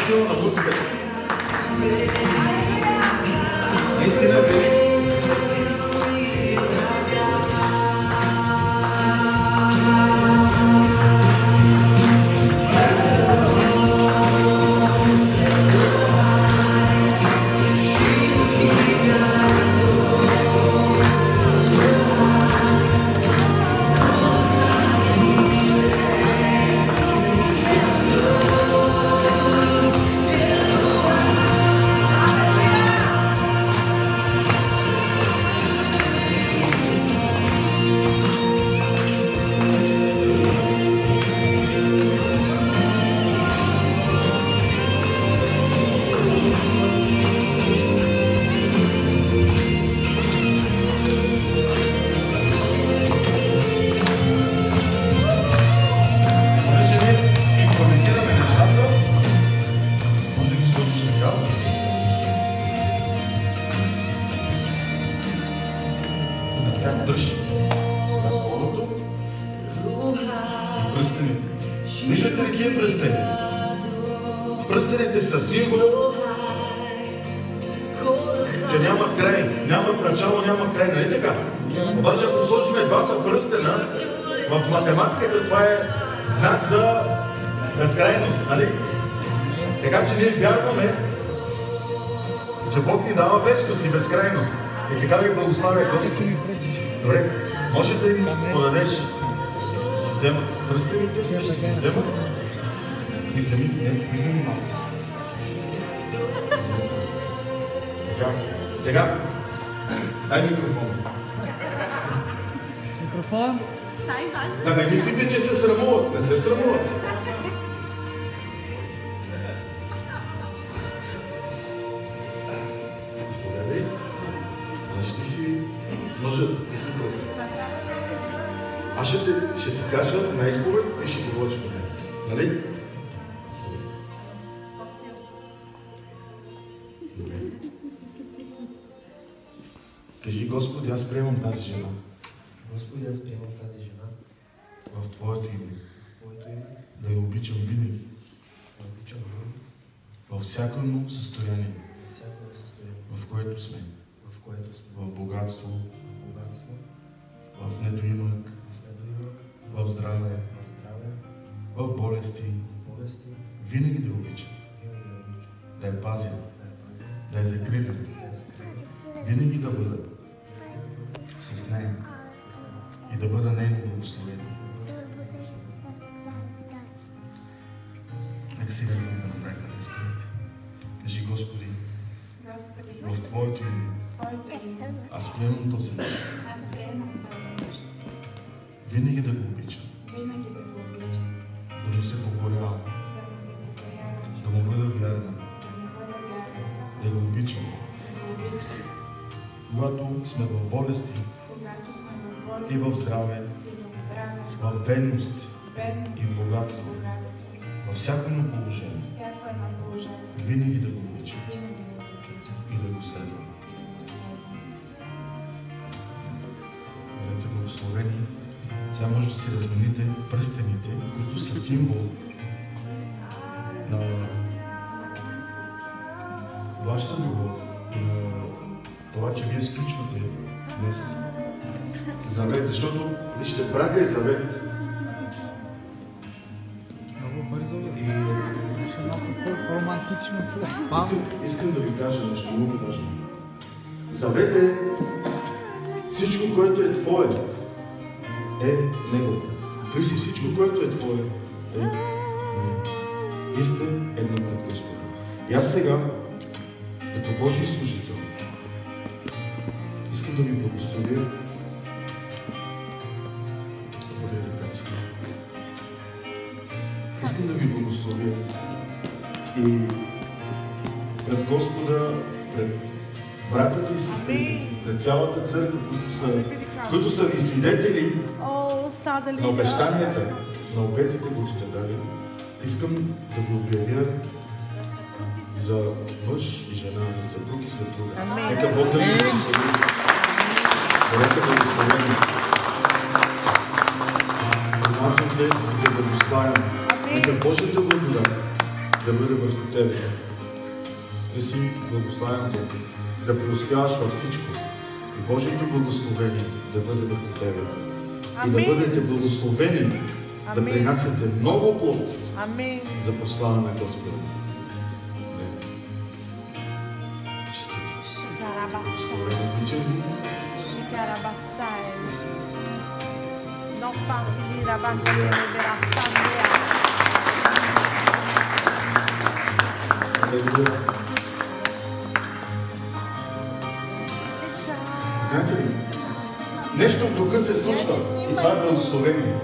силно на музиката. Наистина, бе. Пръстените са символ, че нямат край, нямат начало, нямат край, нали така? Обаче ако сложим двата пръстена, в математиката това е знак за безкрайност, нали? Така че ние вярваме, че Бог ни дава вечност и безкрайност. И така ви благославя Господ. Добре, може да им подадеш, да си вземат пръстените, да си вземат. И вземи малко. Сега, дай микрофон. Микрофон? Да не мислите, че се срамуват. Не се срамуват. Погледай. Ще си... Може да ти си бъде. Аз ще ти кажа на изповед и ще говориш по нея. Нали? Кажи, Господи, аз приемам тази жена. Господи, аз приемам тази жена. В Твоето име. В Твоето име. Да я обичам винаги. Да обичам винаги. Във всяко едно състояние. Всяко едно състояние. В което сме. В което сме. В богатство. В богатство. В недоимък. В недоимък. В здраве. В здраве. В болести. В болести. Винаги да я обичам. Винаги да я обичам. Да я пазя. Да я пазя. Да я закриля. Винаги да бъда с нея и да бъда нейно благословение. Нека сега да ме направи да изпълните. Кажи, Господи, в Твоето име аз приемам този мъж. Винаги да го обичам. Да му се покорявам. Да му бъда вярна. Да го обичам. Когато сме в болести и в здраве, в бедност и в богатство, във всяко едно положение, винаги да го обичам и да го следвам. Бъдете благословени. Сега може да си размените пръстените, които са символ на вашата любов и на това, че вие сключвате днес завет, защото, вижте, брака е завет. Много бързо и малко по-романтично. Искам да ви кажа нещо много важно. Завет е всичко, което е твое, е Него. Христи, всичко, което е твое, е Него. Вие сте едно пред Господа. И аз сега, като Божий служител, искам да ви благословя. Искам да ви благословя и пред Господа, пред братята и сестрите, пред цялата църква, които са ви свидетели на обещанията, на обетите, които сте дали. Искам да ви обявя за мъж и жена, за съпруг и съпруга. Нека Бог да ви благослови. Бъдете благословени. Помазвам те и да благославям. Нека Божията благодат да бъде върху тебе. Ти си благословеното, да преуспяваш във всичко. И Божието благословение да бъде върху тебе. И да бъдете благословени, да принасяте много плод за прослава на Господа. Честито. Благословено обичам ви. Знаете ли, нещо в духа се случва и това е благословение.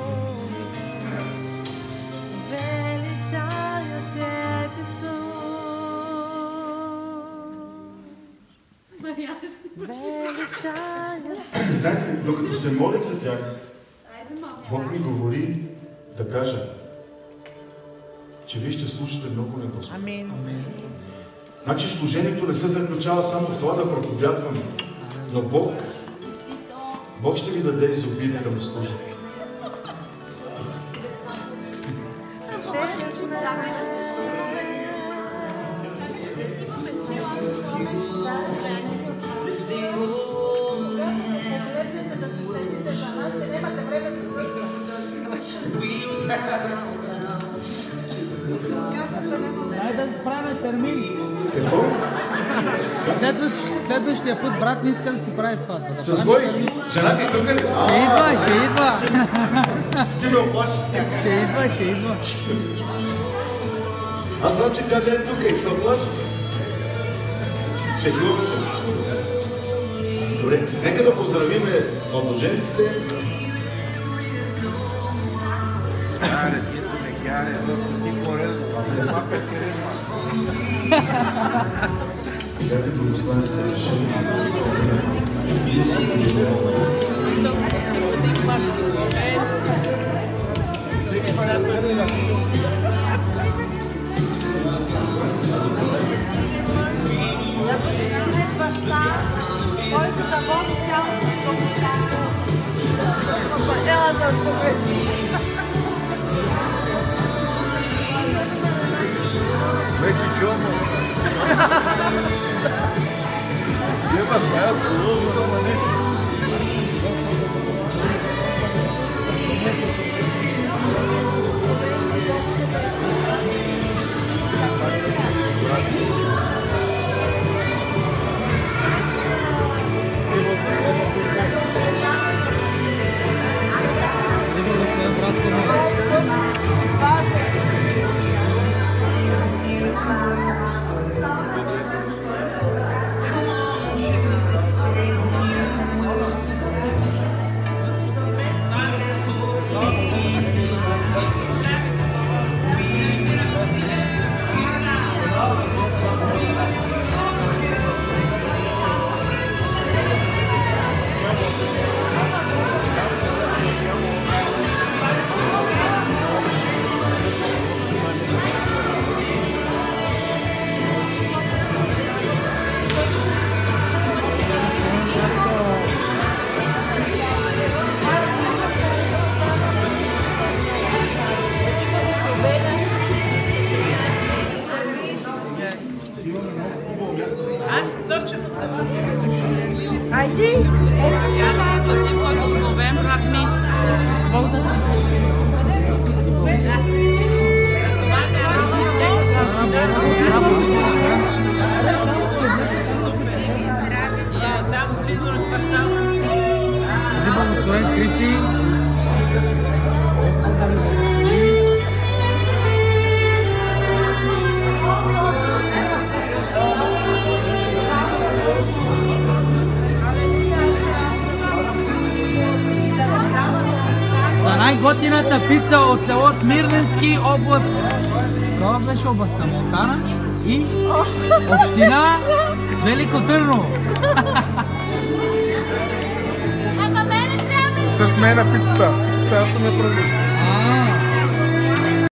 Знаете ли, докато се молих за тях, Бог ми говори да кажа, че вие ще слушате много на Господа. Значи служението не се заключава само в това да проповядваме, но Бог ще ви даде изобилие да му служите. Дай да правим термин. Какво? Следващия път брат ми иска да си прави сватба. С кой? Жена ти тук ли? Ще идва. Ти ме оплаши. Ще идва. Аз знам, че тя не е тук и се оплаши. Шегувам се. Добре, нека да поздравим младоженците. Дайте благословен за решение. Който да води цялото Вече чумо. Ева, това е сложно, ама не. Най-готината пица от село Смирненски, област. Това беше областта Монтана и община Велико Търново. С мен на пицата. Пицата аз съм я правил.